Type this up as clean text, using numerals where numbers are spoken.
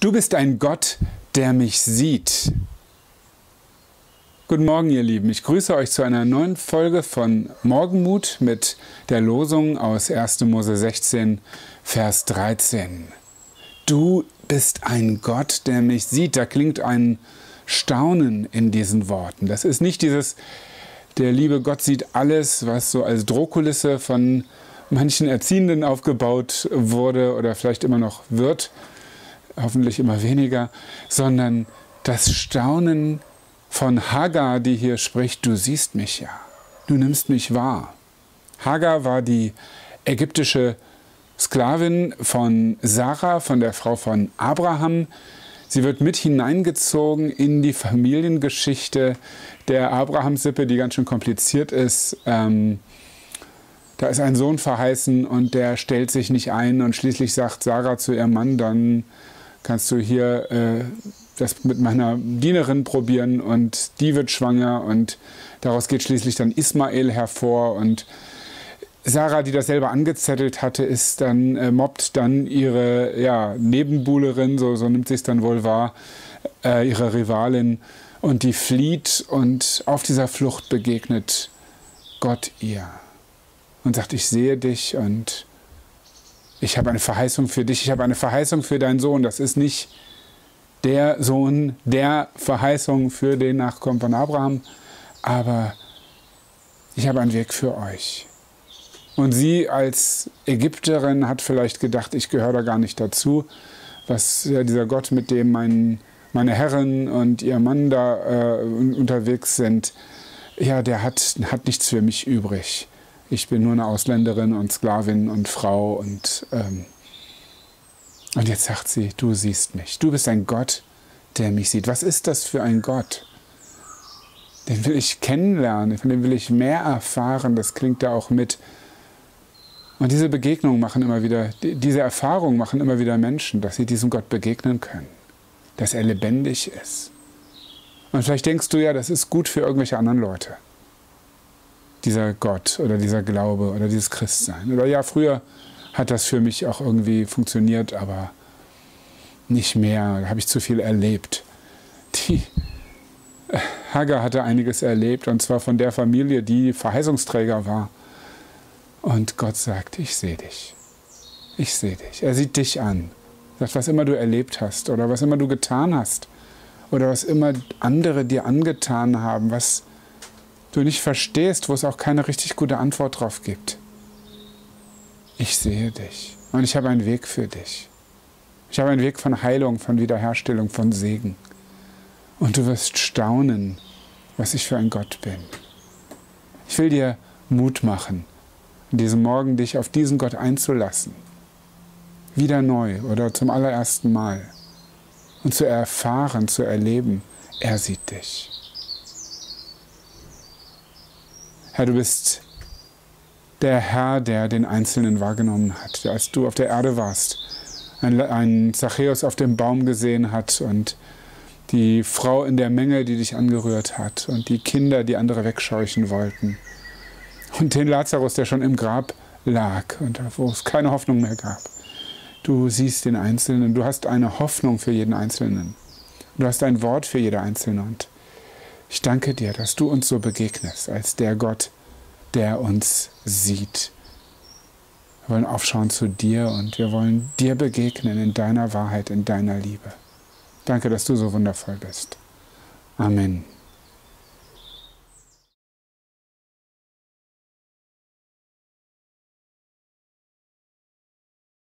Du bist ein Gott, der mich sieht. Guten Morgen, ihr Lieben. Ich grüße euch zu einer neuen Folge von Morgenmut mit der Losung aus 1. Mose 16, Vers 13. Du bist ein Gott, der mich sieht. Da klingt ein Staunen in diesen Worten. Das ist nicht dieses, der liebe Gott sieht alles, was so als Drohkulisse von manchen Erziehenden aufgebaut wurde oder vielleicht immer noch wird, hoffentlich immer weniger, sondern das Staunen von Hagar, die hier spricht, du siehst mich ja, du nimmst mich wahr. Hagar war die ägyptische Sklavin von Sarah, von der Frau von Abraham. Sie wird mit hineingezogen in die Familiengeschichte der Abrahamsippe, die ganz schön kompliziert ist. Da ist ein Sohn verheißen und der stellt sich nicht ein und schließlich sagt Sarah zu ihrem Mann, dann kannst du hier das mit meiner Dienerin probieren und die wird schwanger und daraus geht schließlich dann Ismael hervor und Sarah, die das selber angezettelt hatte, ist dann, mobbt dann ihre Nebenbuhlerin, so nimmt sie es dann wohl wahr, ihre Rivalin und die flieht und auf dieser Flucht begegnet Gott ihr und sagt, ich sehe dich und ich habe eine Verheißung für dich, ich habe eine Verheißung für deinen Sohn. Das ist nicht der Sohn der Verheißung für den Nachkommen von Abraham, aber ich habe einen Weg für euch. Und sie als Ägypterin hat vielleicht gedacht, ich gehöre da gar nicht dazu, was dieser Gott, mit dem meine Herrin und ihr Mann da unterwegs sind, ja, der hat nichts für mich übrig. Ich bin nur eine Ausländerin und Sklavin und Frau und jetzt sagt sie, du siehst mich. Du bist ein Gott, der mich sieht. Was ist das für ein Gott? Den will ich kennenlernen, von dem will ich mehr erfahren. Das klingt da auch mit. Und diese Begegnungen machen immer wieder, diese Erfahrungen machen immer wieder Menschen, dass sie diesem Gott begegnen können, dass er lebendig ist. Und vielleicht denkst du ja, das ist gut für irgendwelche anderen Leute. Dieser Gott oder dieser Glaube oder dieses Christsein. Oder ja, früher hat das für mich auch irgendwie funktioniert, aber nicht mehr. Da habe ich zu viel erlebt. Die Hagar hatte einiges erlebt, und zwar von der Familie, die Verheißungsträger war. Und Gott sagt, ich sehe dich. Ich sehe dich. Er sieht dich an. Sagt, was immer du erlebt hast oder was immer du getan hast oder was immer andere dir angetan haben, was du nicht verstehst, wo es auch keine richtig gute Antwort drauf gibt. Ich sehe dich und ich habe einen Weg für dich. Ich habe einen Weg von Heilung, von Wiederherstellung, von Segen. Und du wirst staunen, was ich für ein Gott bin. Ich will dir Mut machen, an diesem Morgen dich auf diesen Gott einzulassen. Wieder neu oder zum allerersten Mal. Und zu erfahren, zu erleben, er sieht dich. Herr, du bist der Herr, der den Einzelnen wahrgenommen hat, der, als du auf der Erde warst, einen Zachäus auf dem Baum gesehen hat und die Frau in der Menge, die dich angerührt hat und die Kinder, die andere wegscheuchen wollten und den Lazarus, der schon im Grab lag und wo es keine Hoffnung mehr gab. Du siehst den Einzelnen, du hast eine Hoffnung für jeden Einzelnen. Du hast ein Wort für jede Einzelne und ich danke dir, dass du uns so begegnest, als der Gott, der uns sieht. Wir wollen aufschauen zu dir und wir wollen dir begegnen in deiner Wahrheit, in deiner Liebe. Danke, dass du so wundervoll bist. Amen.